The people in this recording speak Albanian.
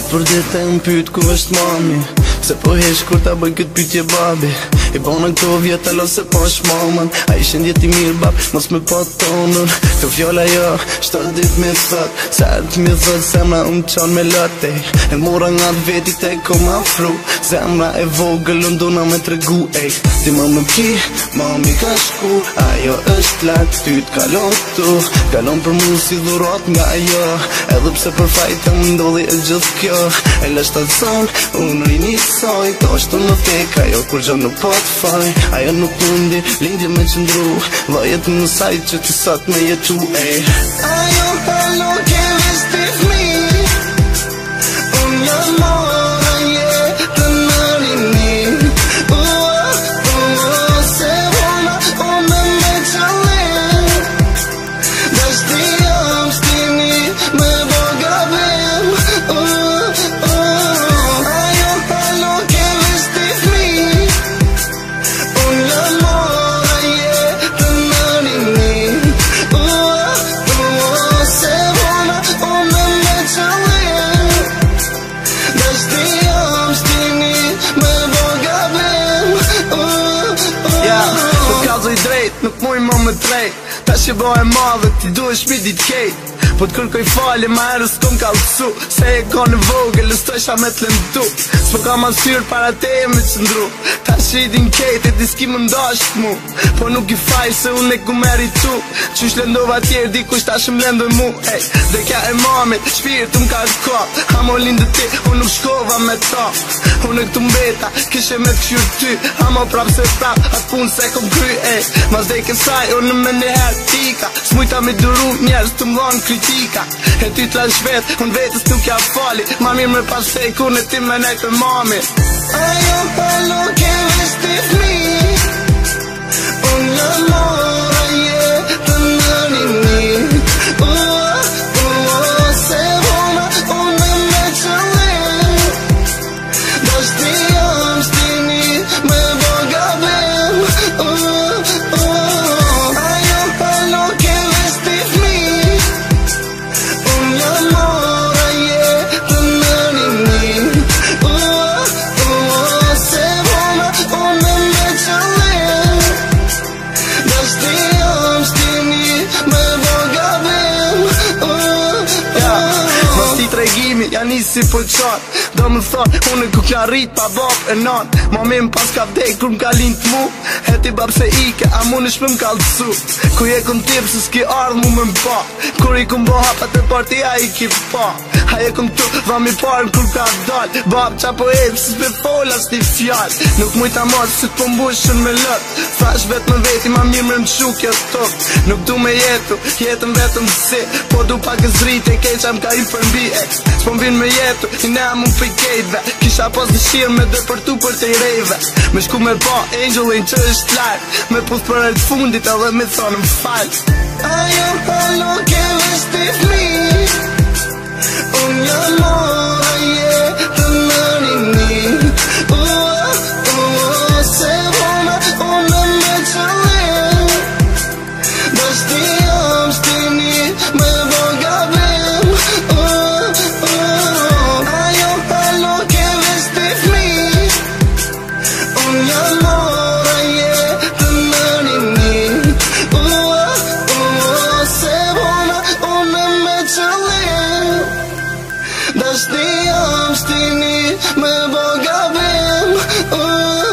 Dit për ditë e më pyt ku është mami, se po hesh kur ta bëj këtë pytje babi. I bona këto vjetë alo se po është mamën, a ishe ndjeti mirë bab, mos me po tonën. Të fjolla jo, shto dit me thot, sa të mi thot zemra unë qon me lote. E mora nga të vetit e ko ma fru, zemra e vogël unë duna me tregu. Ti më më ki, mami ka shku, ajo është lart, ty t'kalon tu, kalon për mu si dhurat nga ajo. Edhe pse për fajtë më ndodhi e gjithë kjo, e lësht atë zonë, unë rini soj, to është në tek, ajo kur gjë nuk po të faj. Ajo nuk mundi, lindje me qëndru, vajet në saj që të sot me jetu. Ajo hello ke vestit mi, unë jam mora jetë në rini. Se vona unë me qëllim, dashti jam stini me bogavim. Ajo hello ke vestit mi, unë jam mora jetë në rini. Se vona unë me qëllim, dashti jam stini me bogavim. Nuk ka zoj drejt, nuk muj më më drejt, ta që bo e madhe ti du e shpi dit kejt. Po t'kërkoj fali ma herës t'kom kalësu, se e ka në vogël, lëstojsha me t'lëndu. S'po ka ma syrë para te e me qëndru, ta që i din kejt e ti s'ki më ndasht mu. Po nuk i faj se unë e ku meritu, qysh lëndova tjerë di kush ta shëm lëndoj mu. Dhe kja e mamit, shpirt unë ka t'kap, hamo lindë ti, unë nuk shkova me ta. Unë e këtu mbeta, kishe me t'kshyrë ty, hamo prap se prap, atë punë se kom kry. Mas dhe i kësaj, unë me njëherë tika, s'mujta me duru njerës të mdhanë kritika. E ty t'lan shvet, unë vetës nuk ja fali, ma mirë me pas fej kur në ti me nejtë për mami. Ajo hello ke vestit mi, unë jam mora jetë në rini. Se vona unë me qëllim, dashti jam stini me bogavim. Ajo hello ke vestit mi, unë jam mora jetë në rini. Se vona unë me qëllim, dashti jam stini me bogavim. Mas ti tregimi, ja nisi po qatë, do më thonë, unë ku kja rrit pa bab e nan. Mami më pas ka vdek kur m'ka lind t'mu, heti bab se ike, a mu nëshme m'ka l'tësu. Ku je këm tip se s'ki ardh mu me m'pa, kur i këm bo hapat e parti a i ki pa. A je këm tu, dham i parën kur ka dal, bab qa po e pësës me fola s'ti fjall. Nuk mujta marë si t'po mbushën me lët, thash vet më veti ma mirë më m'qu kjo tok. Nuk du me jetu, jetën vetëm si, po du pak e zrit e kej qa m'ka i përmbi. S'po m'vin me jetu, i ne mu m'fej kejtve, kisha pas dëshirë me dëpërtu për të i rejve. Me shku me ba angelin që është lartë, me puth për e të fundit edhe me thonë m'fall. Ajo hello ke vestit mi, unë jam mora jetë në rini. Se vona unë me qëllim, dashti jam stini me bogavim. Ajo hello ke vestit mi, unë jam mora jetë në rini. Se vona unë me qëllim, dashti jam stini me bogavim.